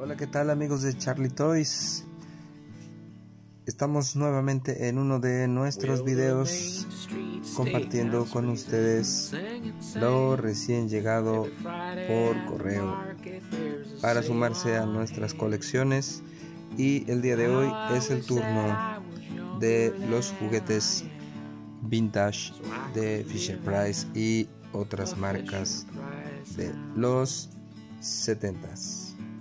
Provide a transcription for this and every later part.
Hola, ¿qué tal amigos de Charlie Toys? Estamos nuevamente en uno de nuestros videos compartiendo con ustedes lo recién llegado por correo para sumarse a nuestras colecciones, y el día de hoy es el turno de los juguetes vintage de Fisher-Price y otras marcas de los 70s.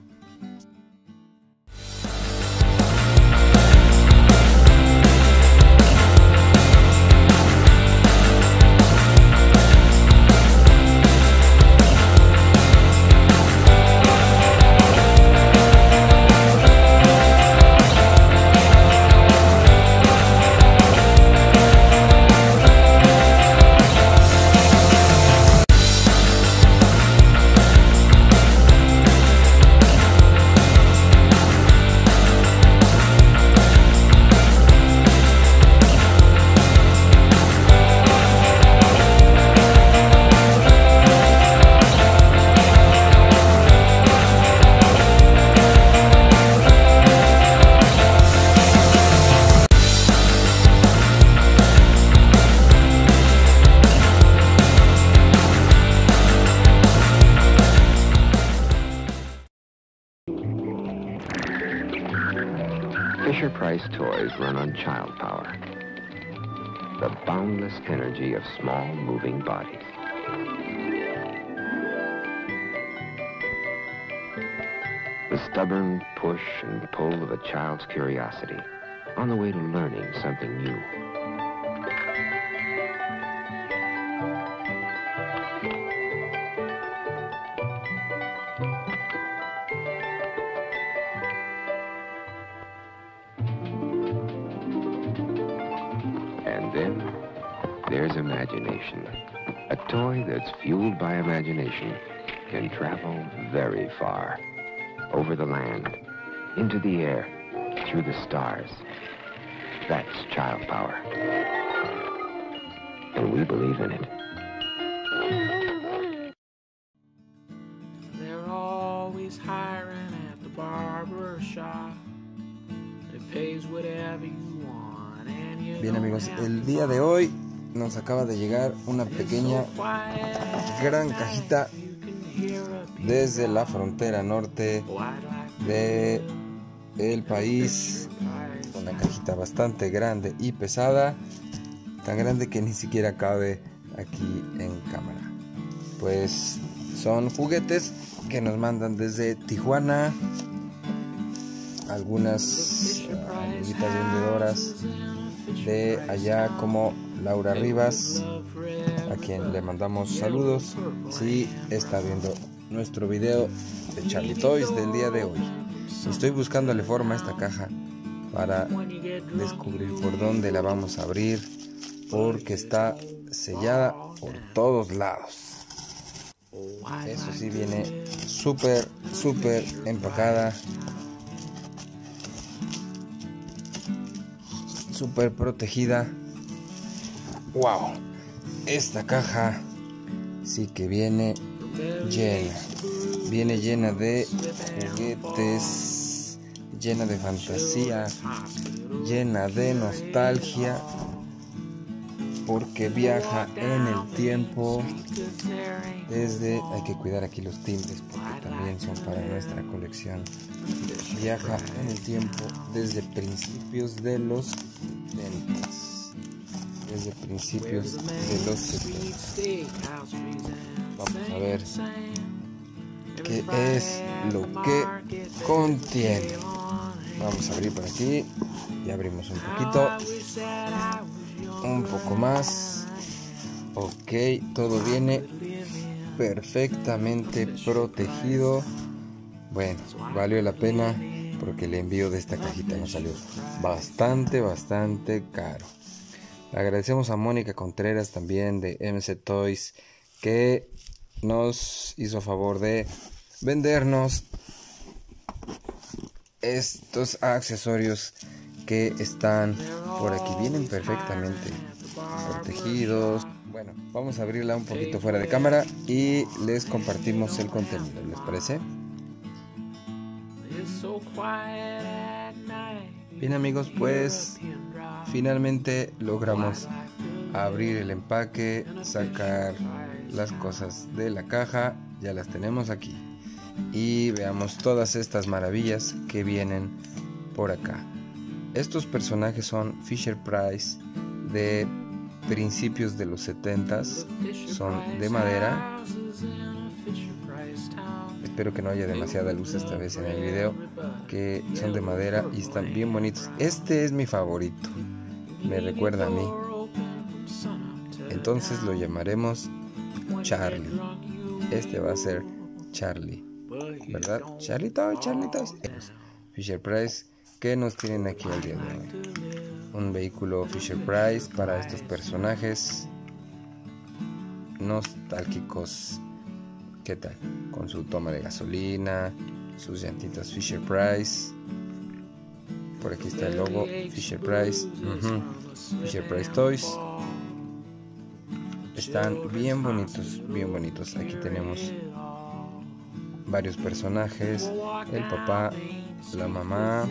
Fisher-Price toys run on child power, the boundless energy of small moving bodies. The stubborn push and pull of a child's curiosity on the way to learning something new. And then there's imagination. A toy that's fueled by imagination can travel very far. Over the land, into the air, through the stars. That's child power. And we believe in it. They're always hiring at the barber shop. It pays whatever you want and you Bien amigos, el día de hoy nos acaba de llegar una pequeña, gran cajita desde la frontera norte de el país. Una cajita bastante grande y pesada, tan grande que ni siquiera cabe aquí en cámara. Pues son juguetes que nos mandan desde Tijuana, algunas amiguitas vendedoras de allá como Laura Rivas, a quien le mandamos saludos si está viendo nuestro video de Charlie Toys del día de hoy. Estoy buscándole forma a esta caja para descubrir por dónde la vamos a abrir, porque está sellada por todos lados. Eso sí, viene súper empacada, súper protegida. Wow, esta caja sí que viene llena de juguetes, llena de fantasía, llena de nostalgia, porque viaja en el tiempo. Hay que cuidar aquí los timbres porque también son para nuestra colección. Viaja en el tiempo desde principios de los 70, desde principios de los 70. Vamos a ver qué es lo que contiene. Vamos a abrir por aquí y abrimos un poquito, un poco más. Ok, todo viene perfectamente protegido. Bueno, valió la pena porque el envío de esta cajita nos salió bastante caro. Le agradecemos a Mónica Contreras también de MC Toys, que nos hizo favor de vendernos estos accesorios que están por aquí. Vienen perfectamente protegidos. Bueno, vamos a abrirla un poquito fuera de cámara y les compartimos el contenido, ¿les parece? Bien amigos, pues finalmente logramos abrir el empaque, sacar las cosas de la caja, ya las tenemos aquí. Y veamos todas estas maravillas que vienen por acá. Estos personajes son Fisher-Price de principios de los 70s, son de madera. Espero que no haya demasiada luz esta vez en el video, que son de madera y están bien bonitos. Este es mi favorito, me recuerda a mí. Entonces lo llamaremos Charlie. Este va a ser Charlie, ¿verdad? Charlitos. Fisher-Price, ¿qué nos tienen aquí el día de hoy? Un vehículo Fisher-Price para estos personajes nostálgicos. ¿Qué tal? Con su toma de gasolina, sus llantitas Fisher-Price. Por aquí está el logo Fisher-Price. Fisher-Price Toys. Están bien bonitos. Aquí tenemos varios personajes. El papá, la mamá.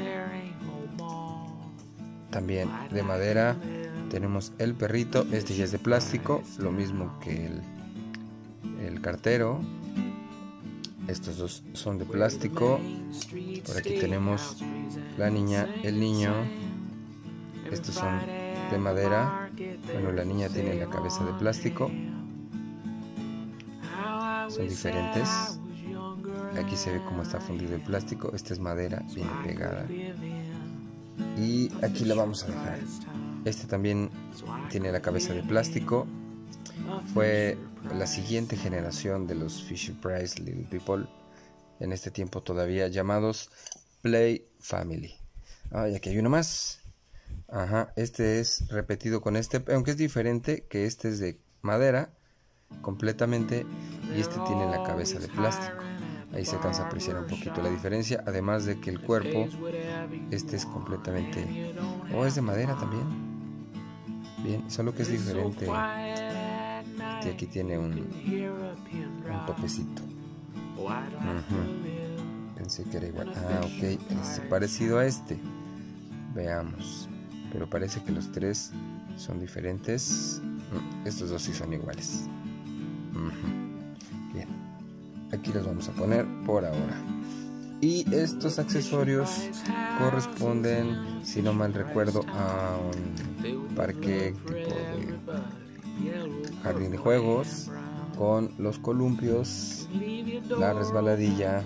También de madera. Tenemos el perrito. Este ya es de plástico. Lo mismo que el cartero. Estos dos son de plástico. Por aquí tenemos la niña, el niño. Estos son de madera. Bueno, la niña tiene la cabeza de plástico. Son diferentes. Aquí se ve cómo está fundido el plástico. Esta es madera, viene pegada. Y aquí la vamos a dejar. Este también tiene la cabeza de plástico. Fue la siguiente generación de los Fisher-Price Little People, en este tiempo todavía llamados Play Family. Y aquí hay uno más. Este es repetido con este, aunque es diferente, que este es de madera completamente y este tiene la cabeza de plástico. Ahí se alcanza a apreciar un poquito la diferencia, además de que el cuerpo, este es completamente, es de madera también. Bien, solo que es diferente. Aquí tiene un topecito. Pensé que era igual. Ok, es parecido a este. Veamos. Pero parece que los tres son diferentes. Estos dos sí son iguales. Bien. Aquí los vamos a poner por ahora. Y estos accesorios corresponden, si no mal recuerdo, a un parque tipo de jardín de juegos, con los columpios, la resbaladilla,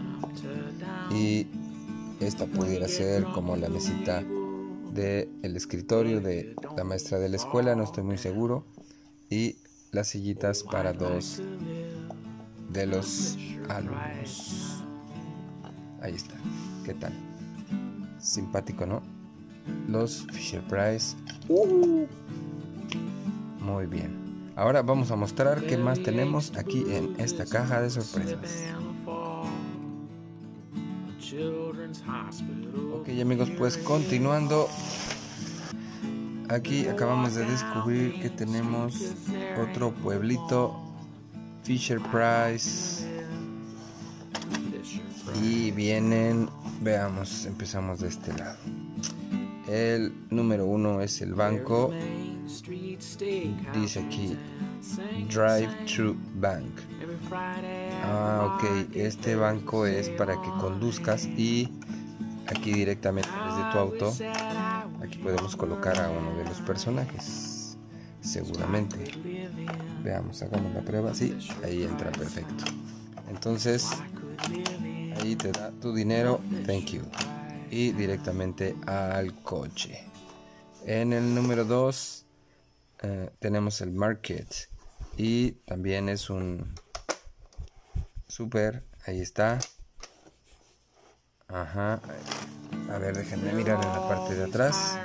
y esta pudiera ser como la mesita del escritorio de la maestra de la escuela, no estoy muy seguro, y las sillitas para dos de los alumnos. Ahí está. ¿Qué tal? Simpático, ¿no? Los Fisher-Price. Muy bien. Ahora vamos a mostrar qué más tenemos aquí en esta caja de sorpresas. Ok amigos, pues continuando. Aquí acabamos de descubrir que tenemos otro pueblito Fisher-Price. Y vienen, veamos, empezamos de este lado. El número 1 es el banco. Dice aquí Drive-Thru Bank. Ok, este banco es para que conduzcas y aquí directamente desde tu auto, aquí podemos colocar a uno de los personajes, seguramente. Veamos, hagamos la prueba. Sí, ahí entra perfecto. Entonces ahí te da tu dinero, thank you, y directamente al coche. En el número 2 tenemos el market y también es un super, ahí está. A ver, déjenme mirar en la parte de atrás.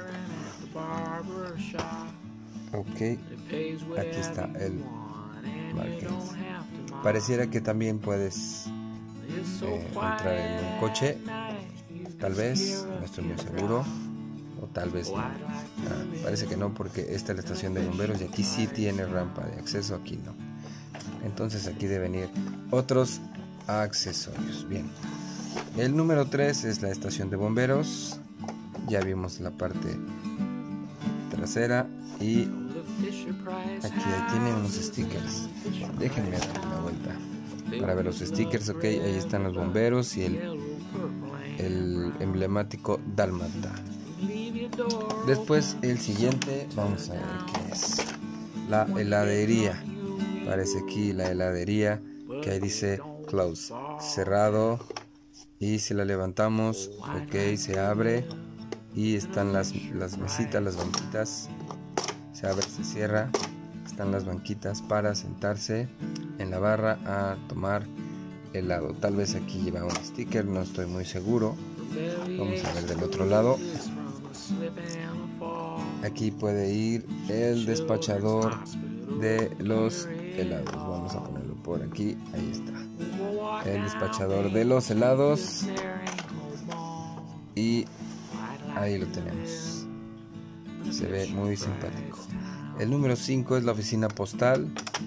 Ok, aquí está el market. Pareciera que también puedes entrar en un coche, tal vez, no estoy muy seguro, o tal vez no. Parece que no, porque esta es la estación de bomberos y aquí sí tiene rampa de acceso, aquí no. Entonces aquí deben ir otros accesorios. Bien, El número 3 es la estación de bomberos. Ya vimos la parte trasera y aquí tienen unos stickers. Déjenme darle una vuelta para ver los stickers. Ok, ahí están los bomberos y el emblemático dálmata. Después el siguiente, vamos a ver qué es. La heladería. Parece aquí la heladería que ahí dice close, cerrado. Y si la levantamos, ok, se abre y están las mesitas, las banquitas. Se abre, se cierra. Están las banquitas para sentarse en la barra a tomar helado. Tal vez aquí lleva un sticker, no estoy muy seguro. Vamos a ver del otro lado. Aquí puede ir el despachador de los helados. Vamos a ponerlo por aquí. Ahí está. El despachador de los helados. Y ahí lo tenemos. Se ve muy simpático. El número 5 es la oficina postal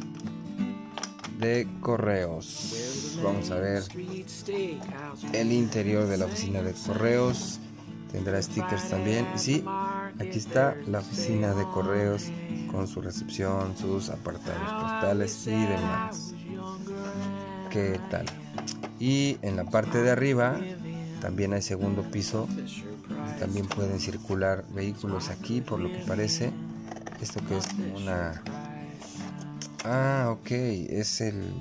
de correos. Vamos a ver el interior de la oficina de correos. Tendrá stickers también. Y sí, aquí está la oficina de correos con su recepción, sus apartados postales y demás. ¿Qué tal? Y en la parte de arriba también hay segundo piso. También pueden circular vehículos aquí, por lo que parece. Esto que es una... Ah, ok, es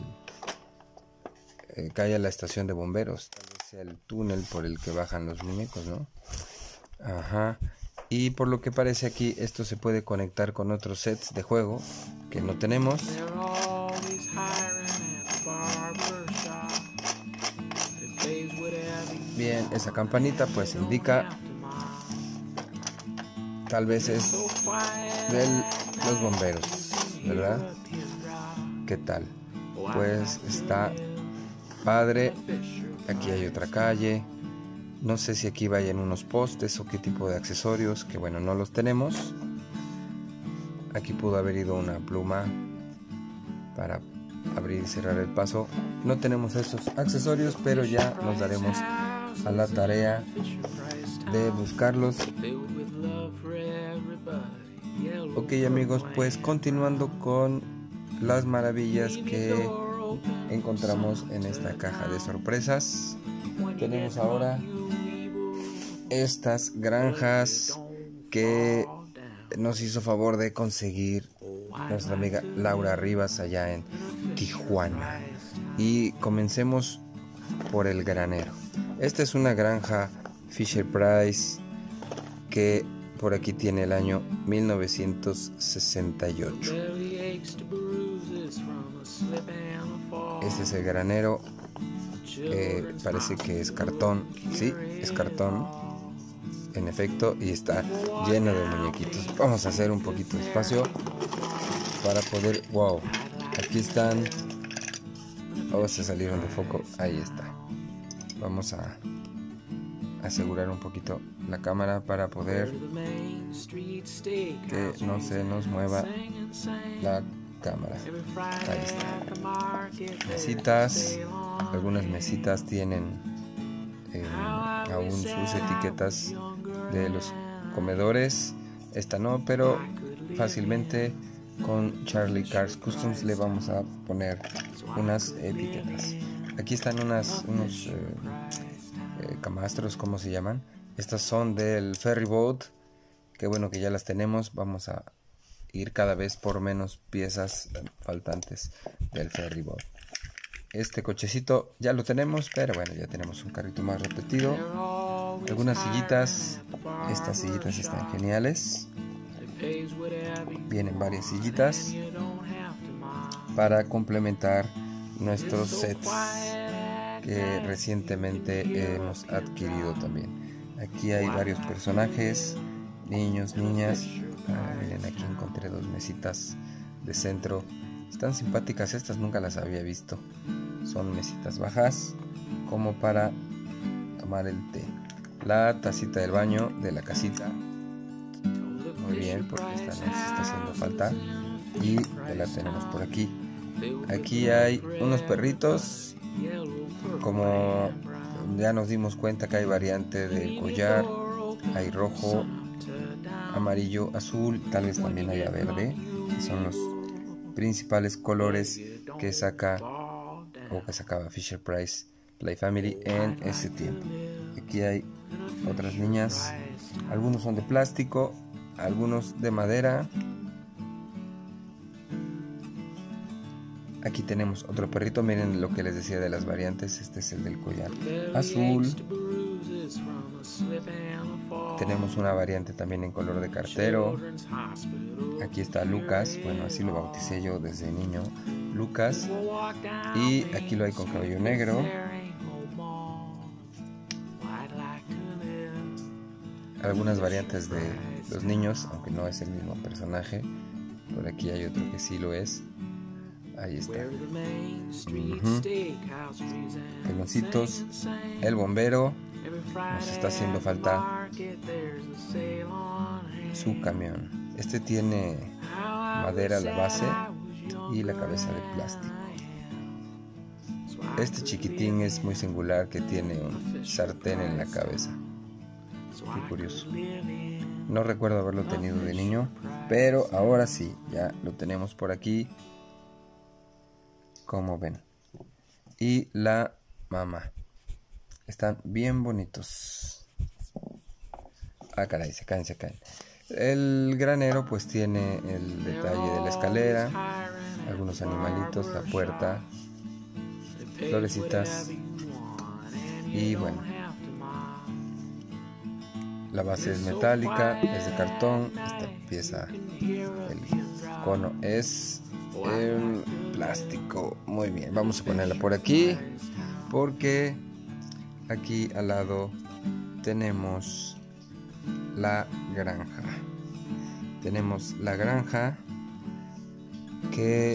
que hay a la estación de bomberos. Tal vez sea el túnel por el que bajan los muñecos, ¿no? Ajá. Y por lo que parece aquí, esto se puede conectar con otros sets de juego que no tenemos. Bien, esa campanita pues indica, tal vez es de los bomberos, ¿verdad? ¿Qué tal? Pues está padre. Aquí hay otra calle. No sé si aquí vayan unos postes o qué tipo de accesorios, que bueno, no los tenemos. Aquí pudo haber ido una pluma para abrir y cerrar el paso. No tenemos esos accesorios, pero ya nos daremos a la tarea de buscarlos. Ok, amigos, pues continuando con las maravillas que encontramos en esta caja de sorpresas. Tenemos ahora estas granjas que nos hizo favor de conseguir nuestra amiga Laura Rivas allá en Tijuana. Y comencemos por el granero. Esta es una granja Fisher Price que por aquí tiene el año 1968. Este es el granero. Parece que es cartón. Sí, es cartón, en efecto, y está lleno de muñequitos. Vamos a hacer un poquito de espacio para poder... Wow, aquí están. Oh, se salieron de foco. Ahí está. Vamos a asegurar un poquito la cámara para poder que no se nos mueva la cámara. Ahí está. Mesitas. Algunas mesitas tienen aún sus etiquetas de los comedores. Esta no, pero fácilmente con Charlie Cars Customs le vamos a poner unas etiquetas. Aquí están unos camastros, ¿cómo se llaman? Estas son del ferry boat. Qué bueno que ya las tenemos. Vamos a ir cada vez por menos piezas faltantes del ferry boat. Este cochecito ya lo tenemos, pero bueno, ya tenemos un carrito más repetido. Algunas sillitas. Estas sillitas están geniales. Vienen varias sillitas para complementar nuestros sets que recientemente hemos adquirido también. Aquí hay varios personajes, niños, niñas. Miren, aquí encontré dos mesitas de centro. Están simpáticas estas, nunca las había visto. Son mesitas bajas como para tomar el té. La tacita del baño de la casita. Muy bien, porque esta nos está haciendo falta. Y ya la tenemos por aquí. Aquí hay unos perritos como ya nos dimos cuenta que hay variante del collar, hay rojo, amarillo, azul, tal vez también haya verde, que son los principales colores que sacaba Fisher-Price Play Family en ese tiempo. Aquí hay otras niñas, algunos son de plástico, algunos de madera. Aquí tenemos otro perrito, miren lo que les decía de las variantes, este es el del collar azul. Tenemos una variante también en color de cartero. Aquí está Lucas, bueno, así lo bauticé yo desde niño, Lucas. Y aquí lo hay con cabello negro. Algunas variantes de los niños, aunque no es el mismo personaje. Por aquí hay otro que sí lo es. Ahí está. Peloncitos. El bombero. Nos está haciendo falta su camión. Este tiene madera a la base y la cabeza de plástico. Este chiquitín es muy singular, que tiene un sartén en la cabeza. Qué curioso. No recuerdo haberlo tenido de niño, pero ahora sí, ya lo tenemos por aquí, como ven. Y la mamá. Están bien bonitos. Ah, caray, se caen. El granero pues tiene el detalle de la escalera, algunos animalitos, la puerta, florecitas y bueno. La base es metálica, es de cartón. Esta pieza, el cono es plástico. Muy bien, vamos a ponerla por aquí, porque aquí al lado tenemos la granja. Tenemos la granja, que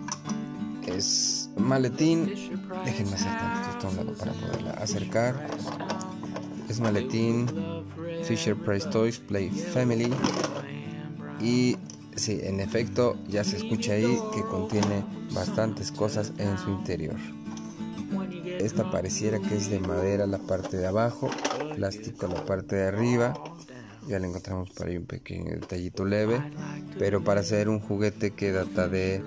es maletín. Déjenme hacer tantito esto a un lado para poderla acercar. Es maletín Fisher-Price Toys Play Family. Y sí, en efecto, ya se escucha ahí que contiene bastantes cosas en su interior. Esta pareciera que es de madera la parte de abajo, plástico la parte de arriba. Ya le encontramos por ahí un pequeño detallito leve, pero para hacer un juguete que data de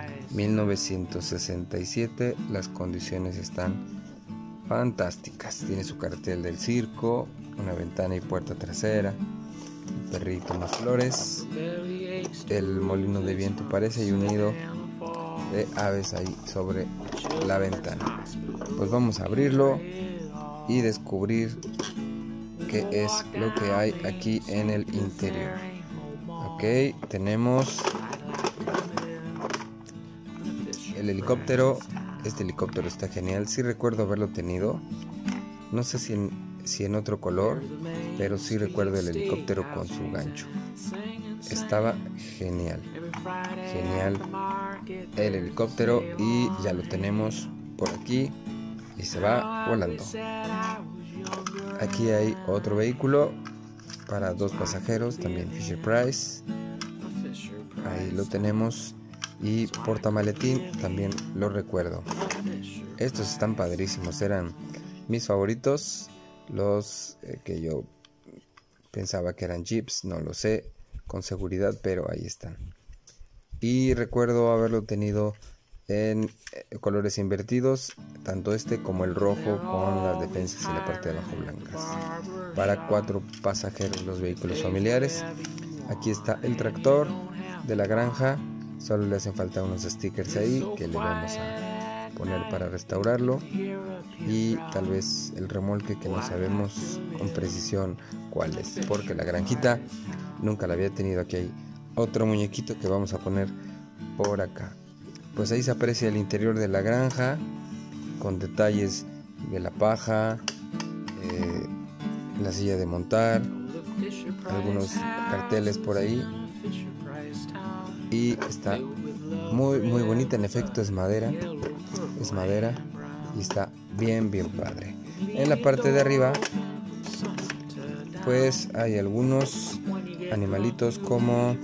1967, las condiciones están fantásticas. Tiene su cartel del circo, una ventana y puerta trasera, el perrito, unas flores, el molino de viento parece, y un nido de aves ahí sobre la ventana. Pues vamos a abrirlo y descubrir qué es lo que hay aquí en el interior. Ok, tenemos el helicóptero. Este helicóptero está genial. Sí recuerdo haberlo tenido. No sé si en otro color, pero sí recuerdo el helicóptero con su gancho. Estaba genial. Genial el helicóptero, y ya lo tenemos por aquí y se va volando. Aquí hay otro vehículo para 2 pasajeros, también Fisher-Price. Ahí lo tenemos. Y portamaletín también lo recuerdo. Estos están padrísimos, eran mis favoritos. Los que yo pensaba que eran Jeeps, no lo sé con seguridad, pero ahí están. Y recuerdo haberlo tenido en colores invertidos, tanto este como el rojo, con las defensas y la parte de abajo blancas. Para 4 pasajeros los vehículos familiares. Aquí está el tractor de la granja. Solo le hacen falta unos stickers ahí que le vamos a poner para restaurarlo, y tal vez el remolque, que no sabemos con precisión cuál es, porque la granjita nunca la había tenido. Aquí hay otro muñequito que vamos a poner por acá. Pues ahí se aprecia el interior de la granja con detalles de la paja, la silla de montar, algunos carteles por ahí. Y está muy bonita, en efecto es madera y está bien padre. En la parte de arriba pues hay algunos animalitos como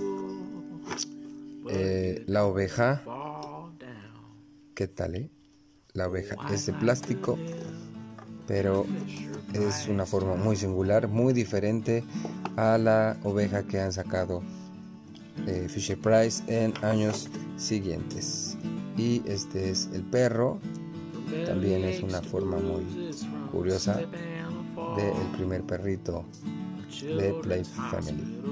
la oveja. ¿Qué tal, La oveja es de plástico, pero es una forma muy singular, muy diferente a la oveja que han sacado Fisher-Price en años siguientes. Y este es el perro, también es una forma muy curiosa del primer perrito de Play Family.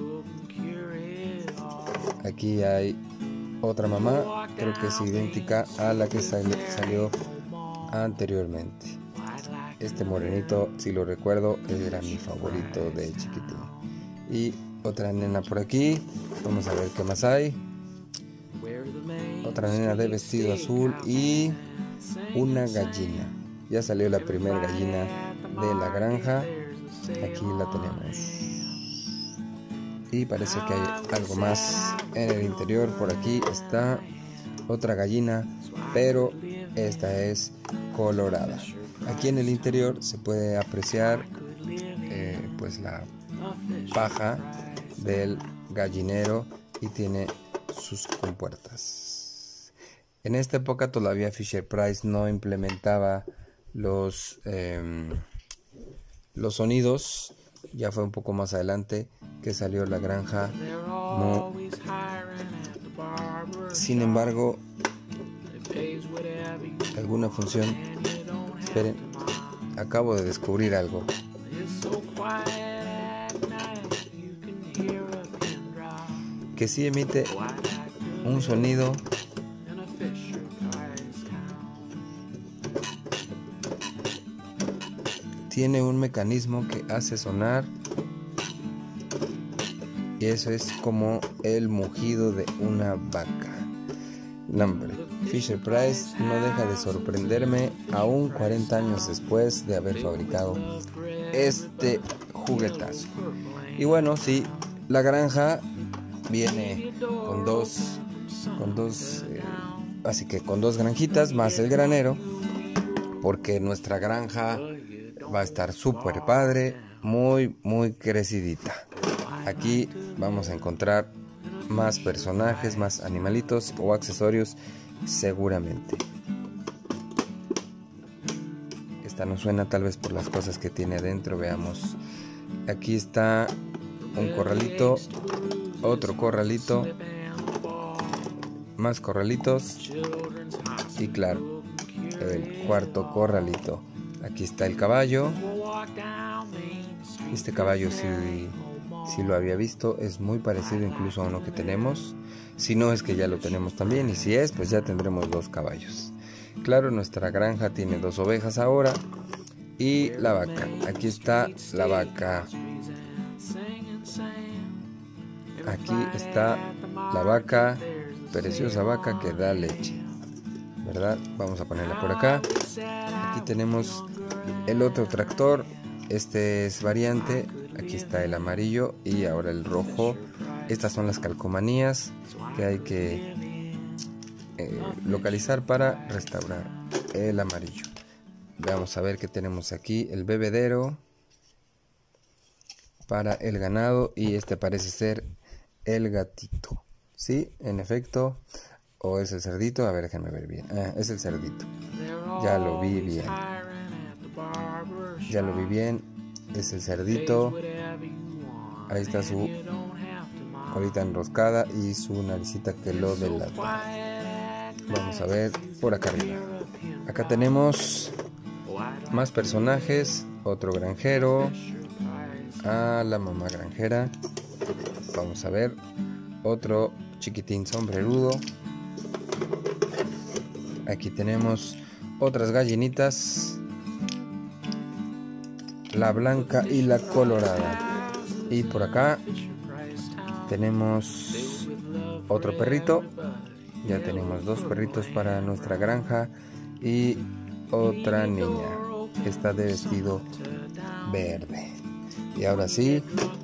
Aquí hay otra mamá, creo que es idéntica a la que salió anteriormente. Este morenito, si lo recuerdo, era mi favorito de chiquitín. Y otra nena por aquí, vamos a ver qué más hay. Otra nena de vestido azul y una gallina. Ya salió la primera gallina de la granja. Aquí la tenemos. Y parece que hay algo más en el interior. Por aquí está otra gallina, pero esta es colorada. Aquí en el interior se puede apreciar pues la paja del gallinero y tiene sus compuertas. En esta época todavía Fisher-Price no implementaba los sonidos. Ya fue un poco más adelante que salió la granja Moo. Sin embargo, alguna función. Esperen, acabo de descubrir algo. Que sí emite un sonido tiene un mecanismo que hace sonar, y eso es como el mugido de una vaca. Nombre: Fisher-Price no deja de sorprenderme aún 40 años después de haber fabricado este juguetazo. Y bueno, sí, la granja viene con dos así que con dos granjitas más el granero, porque nuestra granja va a estar súper padre, muy crecidita. Aquí vamos a encontrar más personajes, más animalitos o accesorios seguramente. Esta no suena tal vez por las cosas que tiene adentro. Veamos. Aquí está un corralito, otro corralito, más corralitos y claro, el cuarto corralito. Aquí está el caballo. Este caballo si lo había visto, es muy parecido incluso a uno que tenemos. Si no, es que ya lo tenemos también, y si es, pues ya tendremos dos caballos. Claro, nuestra granja tiene dos ovejas ahora y la vaca. Aquí está la vaca. Aquí está la vaca, preciosa vaca que da leche, ¿verdad? Vamos a ponerla por acá. Aquí tenemos el otro tractor. Este es variante. Aquí está el amarillo y ahora el rojo. Estas son las calcomanías que hay que localizar para restaurar el amarillo. Vamos a ver qué tenemos aquí. El bebedero para el ganado, y este parece ser el gatito. Sí, en efecto. ¿O es el cerdito? A ver, déjenme ver bien. Es el cerdito. Ya lo vi bien. Ya lo vi bien. Es el cerdito. Ahí está su colita enroscada y su naricita que lo delata. Vamos a ver por acá arriba. Acá tenemos más personajes. Otro granjero. La mamá granjera. Vamos a ver. Otro chiquitín sombrerudo. Aquí tenemos otras gallinitas, la blanca y la colorada. Y por acá tenemos otro perrito. Ya tenemos dos perritos para nuestra granja y otra niña que está de vestido verde. Y ahora sí,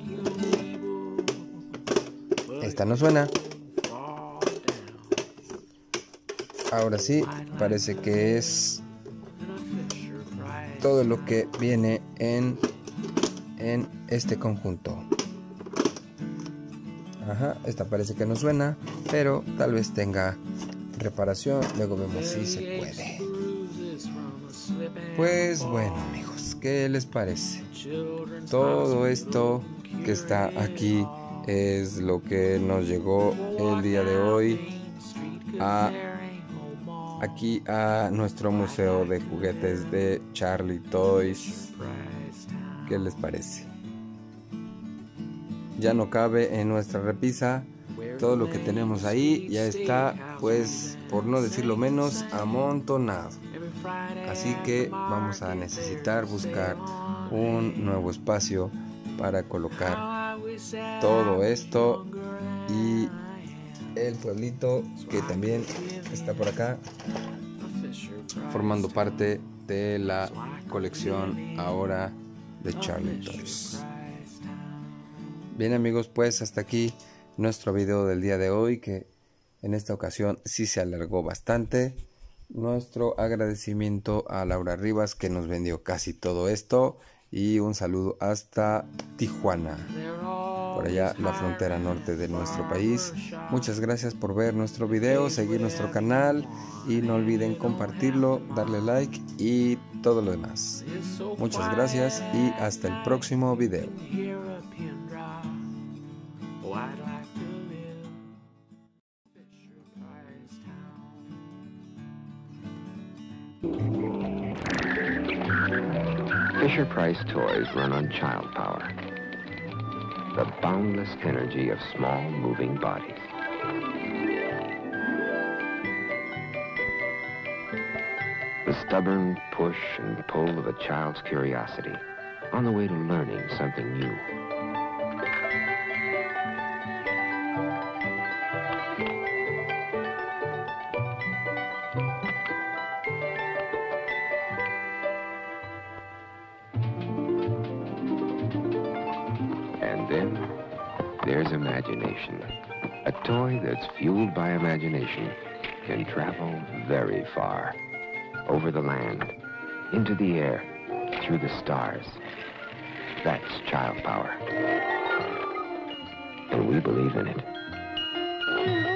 esta no suena. Ahora sí, parece que es todo lo que viene en este conjunto. Esta parece que no suena, pero tal vez tenga reparación. Luego vemos si se puede. Pues bueno, amigos, ¿Qué les parece? Todo esto que está aquí es lo que nos llegó el día de hoy aquí a nuestro museo de juguetes de Charlie Toys. ¿Qué les parece? Ya no cabe en nuestra repisa. Todo lo que tenemos ahí ya está, pues, por no decirlo menos, amontonado. Así que vamos a necesitar buscar un nuevo espacio para colocar todo esto y el pueblito que también está por acá formando parte de la colección ahora de Charlie Toys. Bien amigos, pues hasta aquí nuestro video del día de hoy, que en esta ocasión sí se alargó bastante. Nuestro agradecimiento a Laura Rivas, que nos vendió casi todo esto, y un saludo hasta Tijuana, por allá la frontera norte de nuestro país. Muchas gracias por ver nuestro video, seguir nuestro canal y no olviden compartirlo, darle like y todo lo demás. Muchas gracias y hasta el próximo video. Fisher-Price toys run on child power, the boundless energy of small moving bodies. The stubborn push and pull of a child's curiosity on the way to learning something new. And then there's imagination. A toy that's fueled by imagination can travel very far. Over the land, into the air, through the stars. That's child power. And we believe in it.